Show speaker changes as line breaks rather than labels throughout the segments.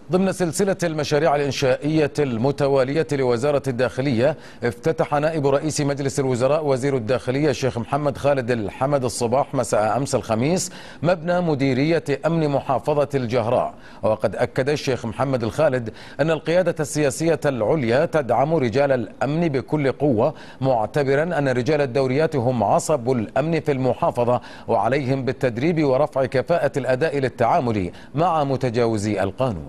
ضمن سلسلة المشاريع الإنشائية المتوالية لوزارة الداخلية، افتتح نائب رئيس مجلس الوزراء وزير الداخلية الشيخ محمد خالد الحمد الصباح مساء أمس الخميس مبنى مديرية أمن محافظة الجهراء. وقد أكد الشيخ محمد الخالد أن القيادة السياسية العليا تدعم رجال الأمن بكل قوة، معتبرا أن رجال الدوريات هم عصب الأمن في المحافظة، وعليهم بالتدريب ورفع كفاءة الأداء للتعامل مع متجاوزي القانون.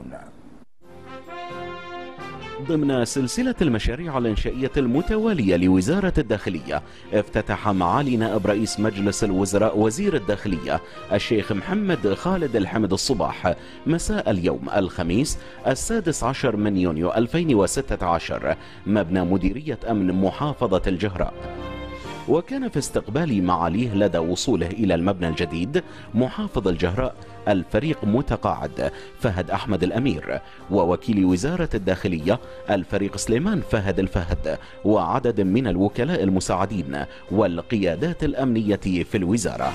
ضمن سلسلة المشاريع الإنشائية المتوالية لوزارة الداخلية، افتتح معالي نائب رئيس مجلس الوزراء وزير الداخلية الشيخ محمد خالد الحمد الصباح مساء اليوم الخميس 16 من يونيو 2016 مبنى مديرية أمن محافظة الجهراء. وكان في استقبال معاليه لدى وصوله إلى المبنى الجديد محافظ الجهراء الفريق متقاعد فهد أحمد الأمير، ووكيل وزارة الداخلية الفريق سليمان فهد الفهد، وعدد من الوكلاء المساعدين والقيادات الأمنية في الوزارة.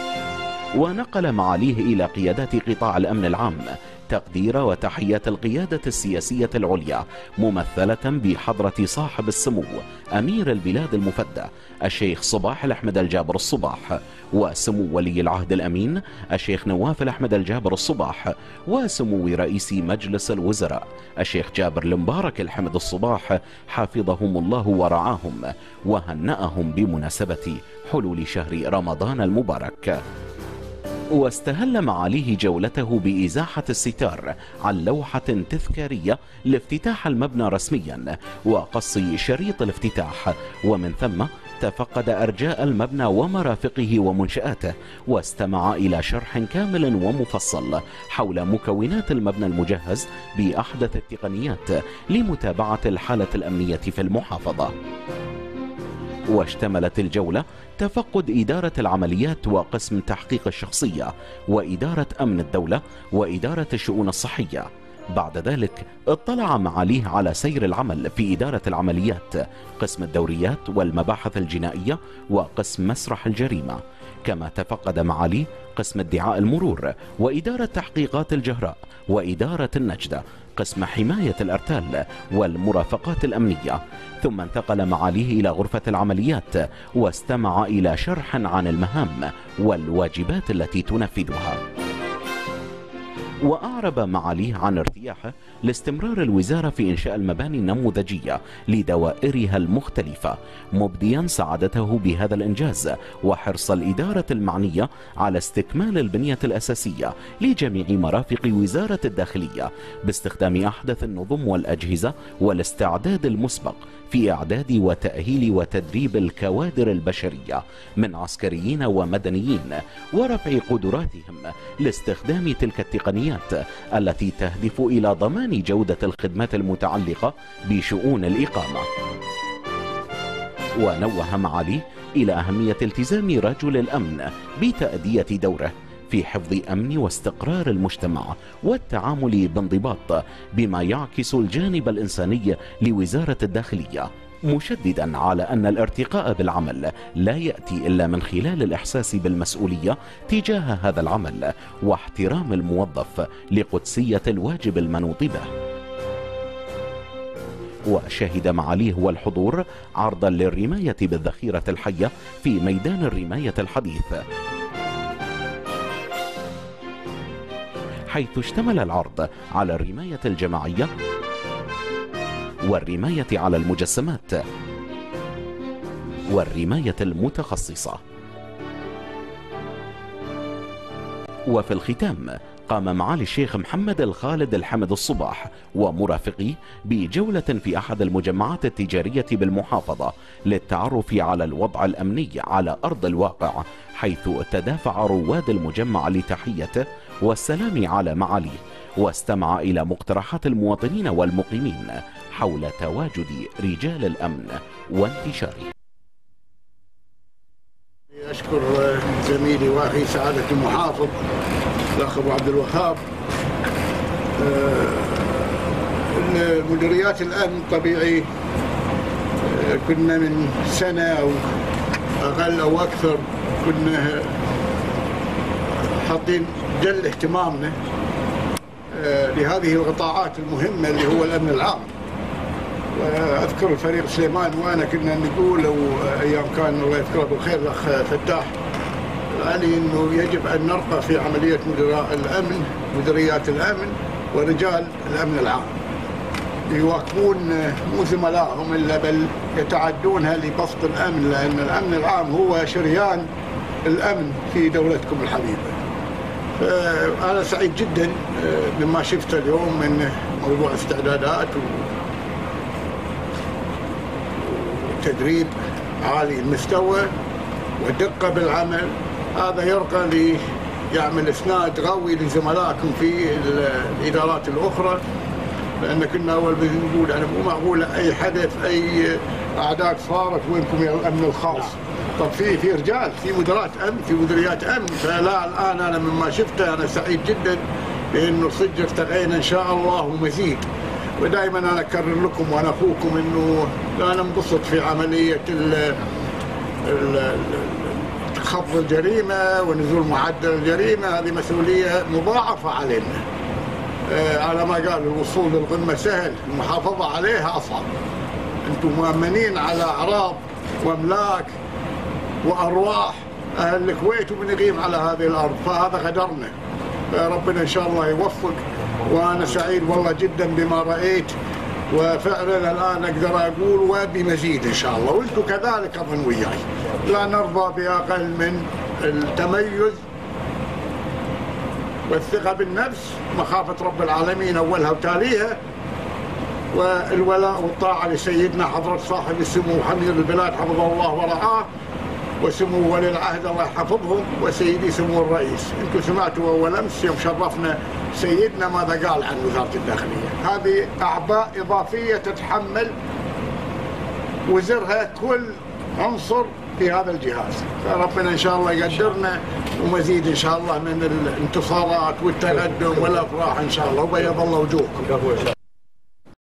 ونقل معاليه إلى قيادات قطاع الأمن العام تقدير وتحيات القيادة السياسية العليا، ممثلة بحضرة صاحب السمو أمير البلاد المفدى الشيخ صباح الأحمد الجابر الصباح، وسمو ولي العهد الأمين الشيخ نواف الأحمد الجابر الصباح، وسمو رئيس مجلس الوزراء الشيخ جابر المبارك الحمد الصباح حفظهم الله ورعاهم وهنأهم بمناسبة حلول شهر رمضان المبارك. واستهل معاليه جولته بإزاحة الستار عن لوحة تذكارية لافتتاح المبنى رسميا وقص شريط الافتتاح، ومن ثم تفقد أرجاء المبنى ومرافقه ومنشآته، واستمع إلى شرح كامل ومفصل حول مكونات المبنى المجهز بأحدث التقنيات لمتابعة الحالة الأمنية في المحافظة. واشتملت الجولة تفقد إدارة العمليات وقسم تحقيق الشخصية وإدارة أمن الدولة وإدارة الشؤون الصحية. بعد ذلك اطلع معاليه على سير العمل في إدارة العمليات، قسم الدوريات والمباحث الجنائية وقسم مسرح الجريمة. كما تفقد معاليه قسم ادعاء المرور وإدارة تحقيقات الجهراء وإدارة النجدة، قسم حماية الأرتال والمرافقات الأمنية. ثم انتقل معاليه إلى غرفة العمليات واستمع إلى شرح عن المهام والواجبات التي تنفذها. وأعرب معاليه عن ارتياحه لاستمرار الوزارة في إنشاء المباني النموذجية لدوائرها المختلفة، مبديا سعادته بهذا الإنجاز وحرص الإدارة المعنية على استكمال البنية الأساسية لجميع مرافق وزارة الداخلية باستخدام أحدث النظم والأجهزة والاستعداد المسبق في إعداد وتأهيل وتدريب الكوادر البشرية من عسكريين ومدنيين، ورفع قدراتهم لاستخدام تلك التقنيات التي تهدف إلى ضمان جودة الخدمات المتعلقة بشؤون الإقامة. ونوه معاليه إلى أهمية التزام رجل الأمن بتأدية دوره في حفظ أمن واستقرار المجتمع والتعامل بانضباط بما يعكس الجانب الإنساني لوزارة الداخلية، مشددا على أن الارتقاء بالعمل لا يأتي إلا من خلال الإحساس بالمسؤولية تجاه هذا العمل واحترام الموظف لقدسية الواجب المنوط به. وشهد معاليه والحضور عرضا للرماية بالذخيرة الحية في ميدان الرماية الحديث، حيث اشتمل العرض على الرماية الجماعية والرماية على المجسمات والرماية المتخصصة. وفي الختام قام معالي الشيخ محمد الخالد الحمد الصباح ومرافقيه بجولة في أحد المجمعات التجارية بالمحافظة للتعرف على الوضع الأمني على أرض الواقع، حيث تدافع رواد المجمع لتحيته والسلام على معاليه، واستمع إلى مقترحات المواطنين والمقيمين حول تواجد رجال الأمن وانتشاره.
أشكر زميلي وأخي سعادة المحافظ الأخ أبو عبد الوهاب. مديريات الأمن طبيعي كنا من سنة أو أقل أو أكثر كنا حاطين جل اهتمامنا لهذه القطاعات المهمة اللي هو الأمن العام. وأذكر الفريق سليمان وأنا كنا نقول، أيام كان الله يذكره بالخير الأخ فتاح علي، أنه يجب أن نرقى في عملية مديريات الأمن ورجال الأمن العام يواكبون مو زملائهم إلا بل يتعدونها لبسط الأمن، لأن الأمن العام هو شريان الأمن في دولتكم الحبيبة. فأنا سعيد جدا بما شفت اليوم من موضوع استعدادات وتدريب عالي المستوى ودقة بالعمل. هذا يرقى ليعمل إسناد قوي لزملائكم في الإدارات الأخرى، لأن كنا أول بنقول يعني مو معقول أي حدث أي أعداد صارت وينكم يا الأمن الخاص. طب في رجال في مديرات أمن في مديريات أمن. فلا الآن أنا مما شفته أنا سعيد جدا بأنه صدق ارتقينا إن شاء الله ومزيد. ودائما أنا أكرر لكم وأنا أخوكم أنه لا ننبسط في عملية خفض الجريمة ونزول معدل الجريمة. هذه مسؤولية مضاعفة علينا. على ما قال الوصول للقمة سهل، المحافظة عليها أصعب. أنتم مؤمنين على أعراض وأملاك وأرواح أهل الكويت وبنقيم على هذه الأرض، فهذا قدرنا. ربنا إن شاء الله يوفق. وأنا سعيد والله جدا بما رأيت، وفعلا الآن أقدر أقول وبمزيد إن شاء الله، وأنتم كذلك أظن وياي. لا نرضى بأقل من التميز والثقة بالنفس، مخافة رب العالمين أولها وتاليها، والولاء والطاعة لسيدنا حضرة صاحب السمو حمير البلاد حفظه الله ورعاه، وسمو ولي العهد الله يحفظهم، وسيدي سمو الرئيس. انتم سمعتوا أول أمس يوم شرفنا سيدنا ماذا قال عن وزارة الداخلية. هذه أعباء إضافية تتحمل وزرها كل عنصر في هذا الجهاز. فربنا إن شاء الله يقدرنا ومزيد إن شاء الله من الانتصارات والتقدم والأفراح إن شاء الله، وبيض الله وجوهكم.